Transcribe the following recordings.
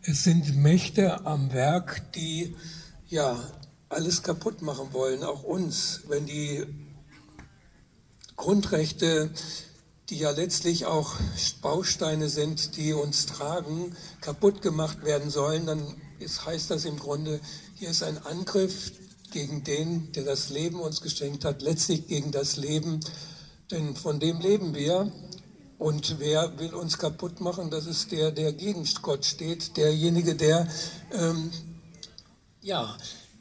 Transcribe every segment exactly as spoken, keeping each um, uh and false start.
Es sind Mächte am Werk, die ja alles kaputt machen wollen, auch uns, wenn die Grundrechte, die ja letztlich auch Bausteine sind, die uns tragen, kaputt gemacht werden sollen, dann ist, heißt das im Grunde, hier ist ein Angriff gegen den, der das Leben uns geschenkt hat, letztlich gegen das Leben, denn von dem leben wir. Und wer will uns kaputt machen? Das ist der, der gegen Gott steht, derjenige, der, ähm, ja,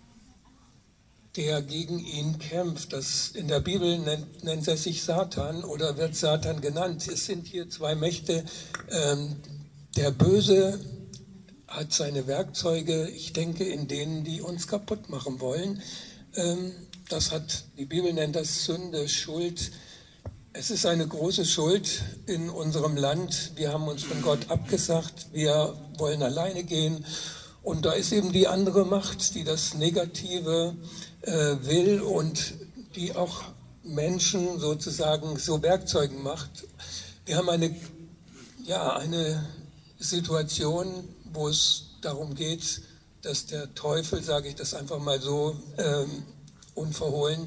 der gegen ihn kämpft. Das, in der Bibel nennt, nennt er sich Satan oder wird Satan genannt. Es sind hier zwei Mächte. Ähm, der Böse hat seine Werkzeuge, ich denke, in denen, die uns kaputt machen wollen. Ähm, das hat, die Bibel nennt das Sünde, Schuld. Es ist eine große Schuld in unserem Land. Wir haben uns von Gott abgesagt. Wir wollen alleine gehen. Und da ist eben die andere Macht, die das Negative äh, will und die auch Menschen sozusagen so Werkzeugen macht. Wir haben eine, ja, eine Situation, wo es darum geht, dass der Teufel, sage ich das einfach mal so ähm, unverhohlen,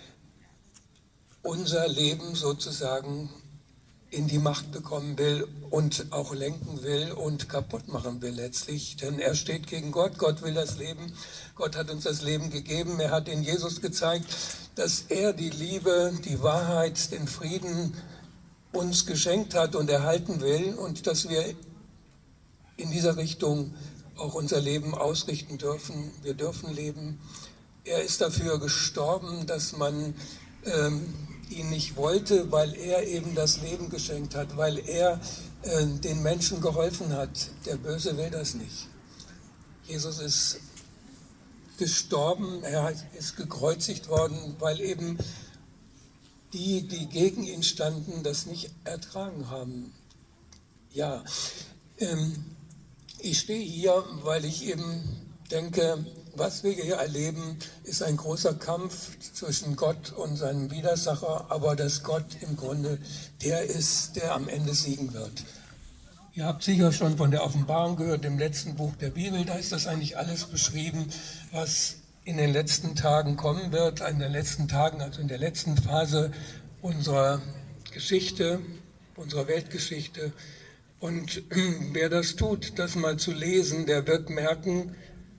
unser Leben sozusagen in die Macht bekommen will und auch lenken will und kaputt machen will letztlich. Denn er steht gegen Gott, Gott will das Leben, Gott hat uns das Leben gegeben, er hat in Jesus gezeigt, dass er die Liebe, die Wahrheit, den Frieden uns geschenkt hat und erhalten will und dass wir in dieser Richtung auch unser Leben ausrichten dürfen. Wir dürfen leben. Er ist dafür gestorben, dass man ähm, ihn nicht wollte, weil er eben das Leben geschenkt hat, weil er äh, den Menschen geholfen hat. Der Böse will das nicht. Jesus ist gestorben, er ist gekreuzigt worden, weil eben die, die gegen ihn standen, das nicht ertragen haben. Ja, ähm, ich stehe hier, weil ich eben denke, was wir hier erleben, ist ein großer Kampf zwischen Gott und seinem Widersacher, aber dass Gott im Grunde der ist, der am Ende siegen wird. Ihr habt sicher schon von der Offenbarung gehört, im letzten Buch der Bibel, da ist das eigentlich alles beschrieben, was in den letzten Tagen kommen wird, in den letzten Tagen, also in der letzten Phase unserer Geschichte, unserer Weltgeschichte. Und wer das tut, das mal zu lesen, der wird merken,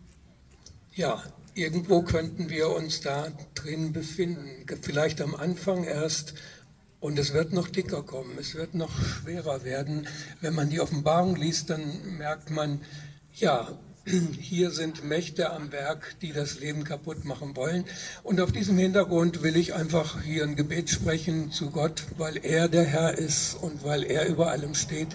ja, irgendwo könnten wir uns da drin befinden. Vielleicht am Anfang erst und es wird noch dicker kommen, es wird noch schwerer werden. Wenn man die Offenbarung liest, dann merkt man, ja, hier sind Mächte am Werk, die das Leben kaputt machen wollen. Und auf diesem Hintergrund will ich einfach hier ein Gebet sprechen zu Gott, weil er der Herr ist und weil er über allem steht.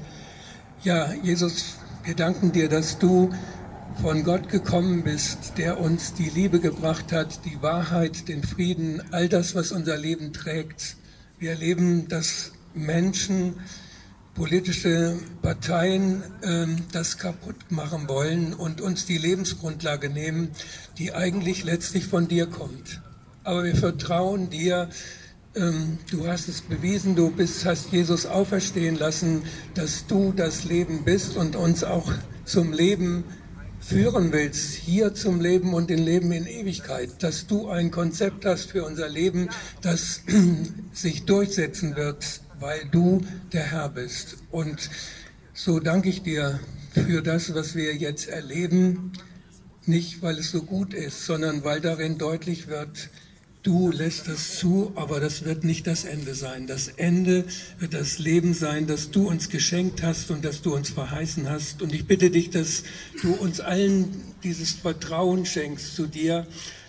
Ja, Jesus, wir danken dir, dass du von Gott gekommen bist, der uns die Liebe gebracht hat, die Wahrheit, den Frieden, all das, was unser Leben trägt. Wir erleben, dass Menschen, politische Parteien äh, das kaputt machen wollen und uns die Lebensgrundlage nehmen, die eigentlich letztlich von dir kommt. Aber wir vertrauen dir, ähm, du hast es bewiesen, du bist, hast Jesus auferstehen lassen, dass du das Leben bist und uns auch zum Leben führen willst, hier zum Leben und dem Leben in Ewigkeit, dass du ein Konzept hast für unser Leben, das sich durchsetzen wird, weil du der Herr bist. Und so danke ich dir für das, was wir jetzt erleben, nicht weil es so gut ist, sondern weil darin deutlich wird, du lässt das zu, aber das wird nicht das Ende sein. Das Ende wird das Leben sein, das du uns geschenkt hast und das du uns verheißen hast. Und ich bitte dich, dass du uns allen dieses Vertrauen schenkst zu dir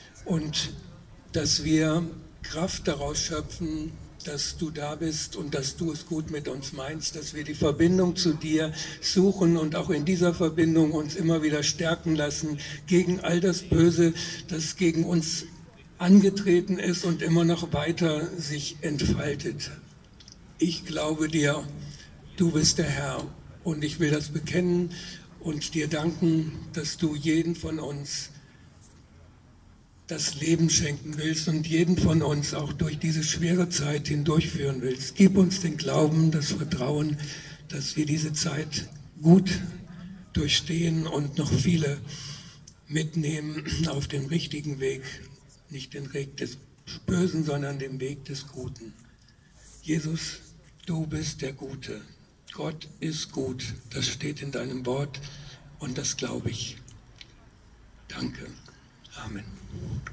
und dass wir Kraft daraus schöpfen, dass du da bist und dass du es gut mit uns meinst, dass wir die Verbindung zu dir suchen und auch in dieser Verbindung uns immer wieder stärken lassen gegen all das Böse, das gegen uns angetreten ist und immer noch weiter sich entfaltet. Ich glaube dir, du bist der Herr und ich will das bekennen und dir danken, dass du jeden von uns das Leben schenken willst und jeden von uns auch durch diese schwere Zeit hindurchführen willst. Gib uns den Glauben, das Vertrauen, dass wir diese Zeit gut durchstehen und noch viele mitnehmen auf den richtigen Weg, nicht den Weg des Bösen, sondern den Weg des Guten. Jesus, du bist der Gute. Gott ist gut. Das steht in deinem Wort und das glaube ich. Danke. Amen.